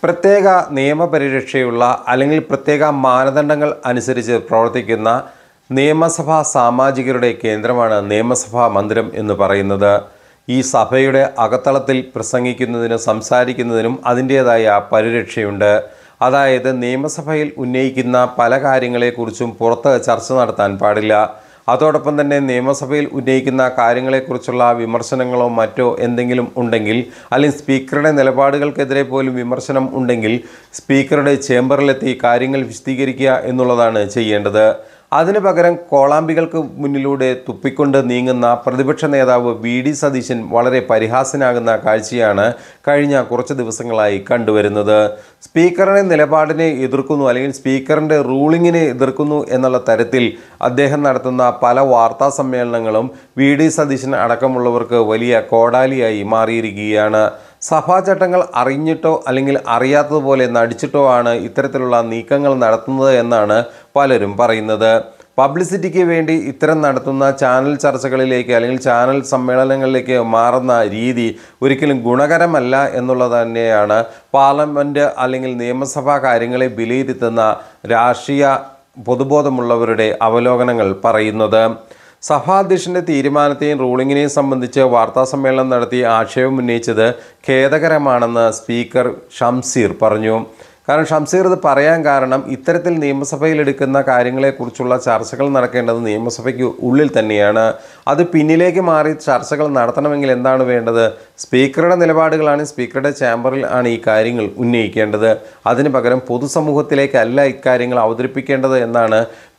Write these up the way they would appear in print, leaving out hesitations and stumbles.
പ്രത്യേക നിയമപരിരക്ഷയുള്ള അല്ലെങ്കിൽ പ്രത്യേക മാനദണ്ഡങ്ങൾ അനുസരിച്ച് പ്രവർത്തിക്കുന്ന നിയമസഭാ സാമാജികരുടെ കേന്ദ്രമാണ് നിയമസഭാ മന്ദിരം എന്ന് പറയുന്നത്. ഈ സഭയുടെ അകത്തളത്തിൽ പ്രസംഗിക്കുന്നതിനും സംസാരിക്കുന്നതിനും അതിൻ്റേതായ പരിരക്ഷയുണ്ട്. അതായത് നിയമസഭയിൽ ഉന്നയിക്കുന്ന പല കാര്യങ്ങളെക്കുറിച്ചും പുറത്ത് ചർച്ച നടത്താൻ പാടില്ല. അതോടൊപ്പം തന്നെ നിയമസഭയിൽ ഉന്നയിക്കുന്ന കാര്യങ്ങളെക്കുറിച്ചുള്ള വിമർശനങ്ങളോ മറ്റോ എന്തെങ്കിലും ഉണ്ടെങ്കിൽ, അല്ലെങ്കിൽ സ്പീക്കറുടെ നിലപാടുകൾക്കെതിരെ പോലും വിമർശനം ഉണ്ടെങ്കിൽ സ്പീക്കറുടെ ചേംബറിലെത്തി കാര്യങ്ങൾ വിശദീകരിക്കുക എന്നുള്ളതാണ് ചെയ്യേണ്ടത്. അതിനു പകരം കോളാമ്പികൾക്ക് മുന്നിലൂടെ തുപ്പിക്കൊണ്ട് നീങ്ങുന്ന പ്രതിപക്ഷ നേതാവ് വി.ഡി. സതീശൻ വളരെ പരിഹാസ്യനാകുന്ന കാഴ്ചയാണ് കഴിഞ്ഞ കുറച്ച് ദിവസങ്ങളായി കണ്ടുവരുന്നത്. സ്പീക്കറുടെ നിലപാടിനെ എതിർക്കുന്നു അല്ലെങ്കിൽ സ്പീക്കറിൻ്റെ റൂളിങ്ങിനെ എതിർക്കുന്നു എന്നുള്ള തരത്തിൽ അദ്ദേഹം നടത്തുന്ന പല വാർത്താ സമ്മേളനങ്ങളും വി.ഡി. സതീശൻ അടക്കമുള്ളവർക്ക് വലിയ കോടാലിയായി മാറിയിരിക്കുകയാണ്. സഭാചട്ടങ്ങൾ അറിഞ്ഞിട്ടോ അല്ലെങ്കിൽ അറിയാത്തതുപോലെ നടിച്ചിട്ടോ ആണ് ഇത്തരത്തിലുള്ള നീക്കങ്ങൾ നടത്തുന്നത് എന്നാണ് പലരും പറയുന്നത്. പബ്ലിസിറ്റിക്ക് വേണ്ടി ഇത്തരം നടത്തുന്ന ചാനൽ ചർച്ചകളിലേക്ക് അല്ലെങ്കിൽ ചാനൽ സമ്മേളനങ്ങളിലേക്ക് മാറുന്ന രീതി ഒരിക്കലും ഗുണകരമല്ല എന്നുള്ളത് തന്നെയാണ് പാർലമെൻറ്റ് അല്ലെങ്കിൽ നിയമസഭാ കാര്യങ്ങളെ വിലയിരുത്തുന്ന രാഷ്ട്രീയ പൊതുബോധമുള്ളവരുടെ അവലോകനങ്ങൾ പറയുന്നത്. സഭാധ്യക്ഷൻ്റെ തീരുമാനത്തെയും റൂളിങ്ങിനെയും സംബന്ധിച്ച് വാർത്താസമ്മേളനം നടത്തി ആക്ഷേപം ഉന്നയിച്ചത് ഖേദകരമാണെന്ന് സ്പീക്കർ ഷംസീർ പറഞ്ഞു. കാരണം ഷംസീർ ഇത് പറയാൻ കാരണം ഇത്തരത്തിൽ നിയമസഭയിൽ എടുക്കുന്ന കാര്യങ്ങളെക്കുറിച്ചുള്ള ചർച്ചകൾ നടക്കേണ്ടത് നിയമസഭയ്ക്ക് ഉള്ളിൽ തന്നെയാണ്. അത് പിന്നിലേക്ക് മാറി ചർച്ചകൾ നടത്തണമെങ്കിൽ എന്താണ് വേണ്ടത്? സ്പീക്കറുടെ നിലപാടുകളാണ്, സ്പീക്കറുടെ ചേംബറിൽ ആണ് ഈ കാര്യങ്ങൾ ഉന്നയിക്കേണ്ടത്. അതിന് പകരം പൊതുസമൂഹത്തിലേക്കല്ല ഇക്കാര്യങ്ങൾ അവതരിപ്പിക്കേണ്ടത് എന്നാണ്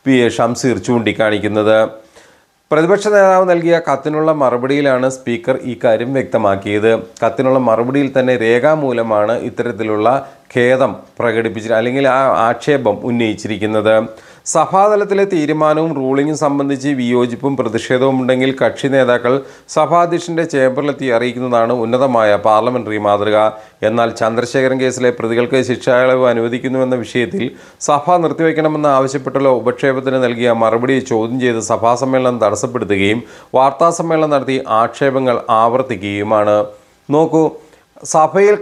ഷംസീർ ചൂണ്ടിക്കാണിക്കുന്നത്. പ്രതിപക്ഷ നേതാവ് നൽകിയ കത്തിനുള്ള മറുപടിയിലാണ് സ്പീക്കർ ഈ കാര്യം വ്യക്തമാക്കിയത്. കത്തിനുള്ള മറുപടിയിൽ തന്നെ രേഖാമൂലമാണ് ഇത്തരത്തിലുള്ള ഖേദം പ്രകടിപ്പിച്ചിട്ട് അല്ലെങ്കിൽ ആ ആക്ഷേപം ഉന്നയിച്ചിരിക്കുന്നത്. സഭാതലത്തിലെ തീരുമാനവും റൂളിങ്ങും സംബന്ധിച്ച് വിയോജിപ്പും പ്രതിഷേധവും ഉണ്ടെങ്കിൽ കക്ഷി നേതാക്കൾ സഭാധ്യക്ഷൻ്റെ ചേംബറിലെത്തി അറിയിക്കുന്നതാണ് ഉന്നതമായ പാർലമെൻ്ററി മാതൃക. എന്നാൽ ചന്ദ്രശേഖരൻ കേസിലെ പ്രതികൾക്ക് ശിക്ഷാഇളവ് അനുവദിക്കുന്നുവെന്ന വിഷയത്തിൽ സഭ നിർത്തിവെക്കണമെന്ന് ആവശ്യപ്പെട്ടുള്ള ഉപക്ഷേപത്തിന് നൽകിയ മറുപടി ചോദ്യം ചെയ്ത് സഭാസമ്മേളനം തടസ്സപ്പെടുത്തുകയും വാർത്താസമ്മേളനം നടത്തി ആക്ഷേപങ്ങൾ ആവർത്തിക്കുകയുമാണ്. നോക്കൂ, സഭയിൽ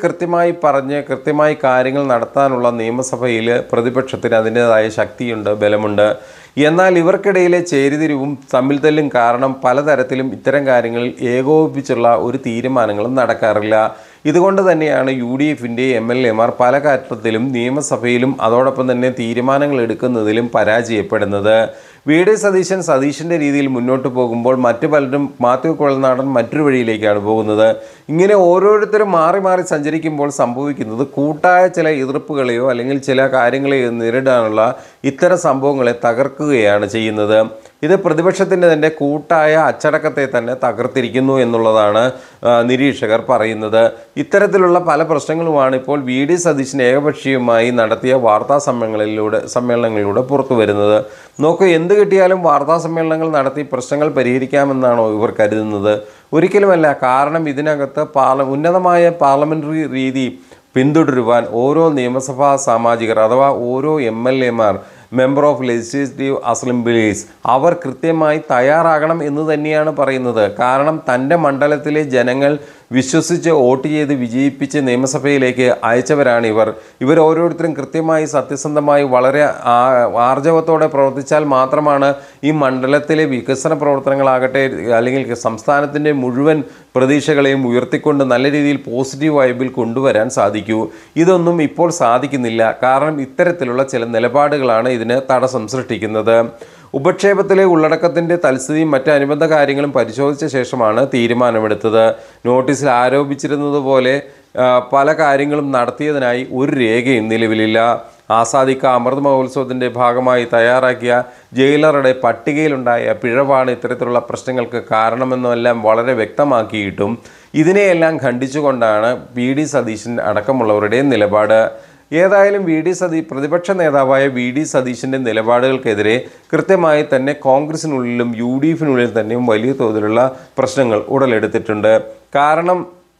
കൃത്യമായി കാര്യങ്ങൾ നടത്താനുള്ള നിയമസഭയിൽ പ്രതിപക്ഷത്തിന് അതിൻ്റേതായ ശക്തിയുണ്ട്, ബലമുണ്ട്. എന്നാൽ ഇവർക്കിടയിലെ ചേരിതിരിവും തമ്മിൽ തല്ലും കാരണം പലതരത്തിലും ഇത്തരം കാര്യങ്ങളിൽ ഏകോപിപ്പിച്ചുള്ള ഒരു തീരുമാനങ്ങളും നടക്കാറില്ല. ഇതുകൊണ്ട് തന്നെയാണ് UDFൻ്റെ MLAമാർ പല ഘട്ടത്തിലും നിയമസഭയിലും അതോടൊപ്പം തന്നെ തീരുമാനങ്ങൾ എടുക്കുന്നതിലും പരാജയപ്പെടുന്നത്. വി.ഡി. സതീശൻ്റെ രീതിയിൽ മുന്നോട്ട് പോകുമ്പോൾ മറ്റു പലരും മാത്യു കുഴൽനാടൻ മറ്റൊരു വഴിയിലേക്കാണ് പോകുന്നത്. ഇങ്ങനെ ഓരോരുത്തരും മാറി മാറി സഞ്ചരിക്കുമ്പോൾ സംഭവിക്കുന്നത് കൂട്ടായ ചില എതിർപ്പുകളെയോ അല്ലെങ്കിൽ ചില കാര്യങ്ങളെയോ നേരിടാനുള്ള ഇത്തരം സംഭവങ്ങളെ തകർക്കുകയാണ് ചെയ്യുന്നത്. ഇത് പ്രതിപക്ഷത്തിൻ്റെ തന്നെ കൂട്ടായ അച്ചടക്കത്തെ തന്നെ തകർത്തിരിക്കുന്നു എന്നുള്ളതാണ് നിരീക്ഷകർ പറയുന്നത്. ഇത്തരത്തിലുള്ള പല പ്രശ്നങ്ങളുമാണ് ഇപ്പോൾ വി.ഡി. സതീശൻ ഏകപക്ഷീയമായി നടത്തിയ വാർത്താ സമ്മേളനങ്ങളിലൂടെ പുറത്തു വരുന്നത്. നോക്കൂ, എന്ത് കിട്ടിയാലും വാർത്താ സമ്മേളനങ്ങൾ നടത്തി പ്രശ്നങ്ങൾ പരിഹരിക്കാമെന്നാണോ ഇവർ കരുതുന്നത്? ഒരിക്കലുമല്ല. കാരണം ഇതിനകത്ത് ഉന്നതമായ പാർലമെൻ്ററി രീതി പിന്തുടരുവാൻ ഓരോ നിയമസഭാ സാമാജികർ അഥവാ ഓരോ MLAമാർ, മെമ്പർ ഓഫ് ലെജിസ്ലേറ്റീവ് അസംബ്ലീസ്, അവർ കൃത്യമായി തയ്യാറാകണം എന്ന് തന്നെയാണ് പറയുന്നത്. കാരണം തൻ്റെ മണ്ഡലത്തിലെ ജനങ്ങൾ വിശ്വസിച്ച് വോട്ട് ചെയ്ത് വിജയിപ്പിച്ച് നിയമസഭയിലേക്ക് അയച്ചവരാണ് ഇവർ ഓരോരുത്തരും കൃത്യമായി സത്യസന്ധമായി വളരെ ആർജവത്തോടെ പ്രവർത്തിച്ചാൽ മാത്രമാണ് ഈ മണ്ഡലത്തിലെ വികസന പ്രവർത്തനങ്ങളാകട്ടെ അല്ലെങ്കിൽ സംസ്ഥാനത്തിൻ്റെ മുഴുവൻ പ്രതീക്ഷകളെയും ഉയർത്തിക്കൊണ്ട് നല്ല രീതിയിൽ പോസിറ്റീവ് വൈബിൽ കൊണ്ടുവരാൻ സാധിക്കൂ. ഇതൊന്നും ഇപ്പോൾ സാധിക്കുന്നില്ല. കാരണം ഇത്തരത്തിലുള്ള ചില നിലപാടുകളാണ് ഇതിന് തടസ്സം സൃഷ്ടിക്കുന്നത്. ഉപക്ഷേപത്തിലെ ഉള്ളടക്കത്തിൻ്റെ തൽസ്ഥിതിയും മറ്റ് അനുബന്ധ കാര്യങ്ങളും പരിശോധിച്ച ശേഷമാണ് തീരുമാനമെടുത്തത്. നോട്ടീസിൽ ആരോപിച്ചിരുന്നതുപോലെ പല കാര്യങ്ങളും നടത്തിയതിനായി ഒരു രേഖയും നിലവിലില്ല. ആസാദി കാ അമൃത് മഹോത്സവത്തിൻ്റെ ഭാഗമായി തയ്യാറാക്കിയ ജയിലറുടെ പട്ടികയിലുണ്ടായ പിഴവാണ് ഇത്തരത്തിലുള്ള പ്രശ്നങ്ങൾക്ക് കാരണമെന്നെല്ലാം വളരെ വ്യക്തമാക്കിയിട്ടും ഇതിനെയെല്ലാം ഖണ്ഡിച്ചുകൊണ്ടാണ് വി.ഡി. സതീശൻ അടക്കമുള്ളവരുടെ നിലപാട്. ഏതായാലും പ്രതിപക്ഷ നേതാവായ വി.ഡി. സതീശൻ്റെ നിലപാടുകൾക്കെതിരെ കൃത്യമായി തന്നെ കോൺഗ്രസിനുള്ളിലും UDFിനുള്ളിൽ തന്നെയും വലിയ തോതിലുള്ള പ്രശ്നങ്ങൾ ഉടലെടുത്തിട്ടുണ്ട്. കാരണം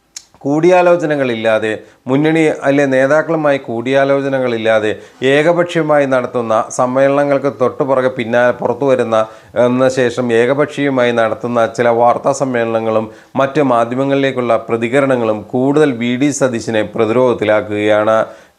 കൂടിയാലോചനകളില്ലാതെ, മുന്നണി നേതാക്കളുമായി കൂടിയാലോചനകളില്ലാതെ ഏകപക്ഷീയമായി നടത്തുന്ന സമ്മേളനങ്ങൾക്ക് തൊട്ടുപുറകെ പുറത്തു വരുന്ന ശേഷം ഏകപക്ഷീയമായി നടത്തുന്ന ചില വാർത്താ സമ്മേളനങ്ങളും മറ്റ് മാധ്യമങ്ങളിലേക്കുള്ള പ്രതികരണങ്ങളും കൂടുതൽ വി.ഡി. സതീശനെ പ്രതിരോധത്തിലാക്കുകയാണ്.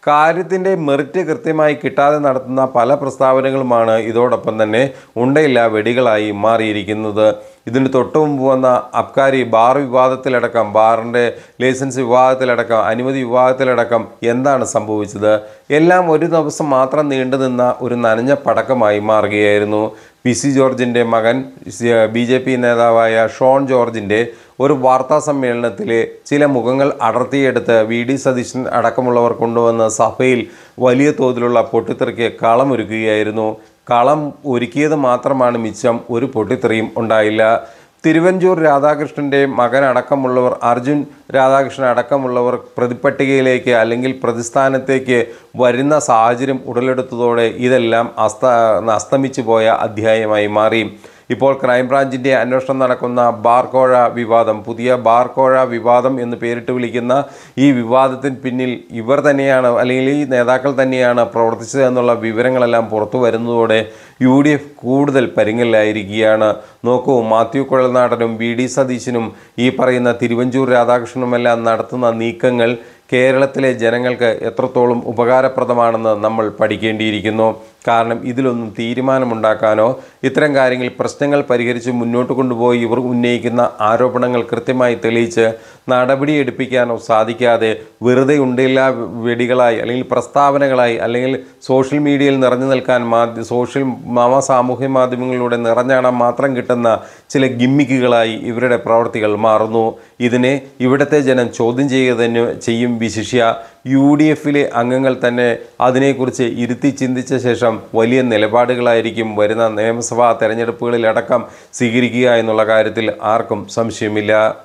കാര്യത്തിൻ്റെ മെറിറ്റ് കൃത്യമായി കിട്ടാതെ നടത്തുന്ന പല പ്രസ്താവനകളുമാണ് ഇതോടൊപ്പം തന്നെ ഉണ്ടയില്ല വെടികളായി മാറിയിരിക്കുന്നത്. ഇതിന് തൊട്ടു മുമ്പ് വന്ന അബ്കാരി ബാർ വിവാദത്തിലടക്കം, ബാറിൻ്റെ ലൈസൻസ് വിവാദത്തിലടക്കം, അനുമതി വിവാദത്തിലടക്കം എന്താണ് സംഭവിച്ചത്? എല്ലാം ഒരു ദിവസം മാത്രം നീണ്ടുനിന്ന ഒരു നനഞ്ഞ പടക്കമായി മാറുകയായിരുന്നു. PC ജോർജിൻ്റെ മകൻ BJP നേതാവായ ഷോൺ ജോർജിൻ്റെ ഒരു വാർത്താ സമ്മേളനത്തിൽ ചില മുഖങ്ങൾ അടർത്തിയെടുത്ത് VD സതീശൻ അടക്കമുള്ളവർ കൊണ്ടുവന്ന് സഭയിൽ വലിയ തോതിലുള്ള പൊട്ടിത്തെറിക്ക് കളമൊരുക്കുകയായിരുന്നു. കളം ഒരുക്കിയത് മാത്രമാണ് മിച്ചം, ഒരു പൊട്ടിത്തെറിയും ഉണ്ടായില്ല. തിരുവഞ്ചൂർ രാധാകൃഷ്ണൻ്റെ മകൻ അടക്കമുള്ളവർ, അർജുൻ രാധാകൃഷ്ണൻ അടക്കമുള്ളവർ പ്രതിപട്ടികയിലേക്ക് അല്ലെങ്കിൽ പ്രതിസ്ഥാനത്തേക്ക് വരുന്ന സാഹചര്യം ഉടലെടുത്തതോടെ ഇതെല്ലാം അസ്തമിച്ചു പോയ അധ്യായമായി മാറി. ഇപ്പോൾ ക്രൈംബ്രാഞ്ചിൻ്റെ അന്വേഷണം നടക്കുന്ന ബാർക്കോഴ വിവാദം, പുതിയ ബാർക്കോഴ വിവാദം എന്ന് പേരിട്ട് വിളിക്കുന്ന ഈ വിവാദത്തിന് പിന്നിൽ ഇവർ തന്നെയാണ്, അല്ലെങ്കിൽ ഈ നേതാക്കൾ തന്നെയാണ് പ്രവർത്തിച്ചത് എന്നുള്ള വിവരങ്ങളെല്ലാം പുറത്തു വരുന്നതോടെ UDF കൂടുതൽ പരിങ്ങലിലായിരിക്കുകയാണ്. നോക്കൂ, മാത്യു കുഴൽനാടനും VD സതീശനും ഈ പറയുന്ന തിരുവഞ്ചൂർ രാധാകൃഷ്ണനുമെല്ലാം നടത്തുന്ന നീക്കങ്ങൾ കേരളത്തിലെ ജനങ്ങൾക്ക് എത്രത്തോളം ഉപകാരപ്രദമാണെന്ന് നമ്മൾ പഠിക്കേണ്ടിയിരിക്കുന്നു. കാരണം ഇതിലൊന്നും തീരുമാനമുണ്ടാക്കാനോ ഇത്തരം കാര്യങ്ങൾ പ്രശ്നങ്ങൾ പരിഹരിച്ച് മുന്നോട്ട് കൊണ്ടുപോയി ഇവർ ഉന്നയിക്കുന്ന ആരോപണങ്ങൾ കൃത്യമായി തെളിയിച്ച് നടപടിയെടുപ്പിക്കാനോ സാധിക്കാതെ വെറുതെ ഉണ്ടില്ല വെടികളായി അല്ലെങ്കിൽ പ്രസ്താവനകളായി അല്ലെങ്കിൽ സോഷ്യൽ മീഡിയയിൽ നിറഞ്ഞു നിൽക്കാൻ സാമൂഹ്യ മാധ്യമങ്ങളിലൂടെ നിറഞ്ഞാടാൻ മാത്രം കിട്ടുന്ന ചില ഗിമ്മിക്കുകളായി ഇവരുടെ പ്രവർത്തികൾ മാറുന്നു. ഇതിനെ ഇവിടുത്തെ ജനം ചോദ്യം ചെയ്യുക തന്നെ ചെയ്യും. വിശിഷ്യ UDFിലെ അംഗങ്ങൾ തന്നെ അതിനെക്കുറിച്ച് ഇരുത്തി ചിന്തിച്ച ശേഷം വലിയ നിലപാടുകളായിരിക്കും വരുന്ന നിയമസഭാ തെരഞ്ഞെടുപ്പുകളിലടക്കം സ്വീകരിക്കുക എന്നുള്ള കാര്യത്തിൽ ആർക്കും സംശയമില്ല.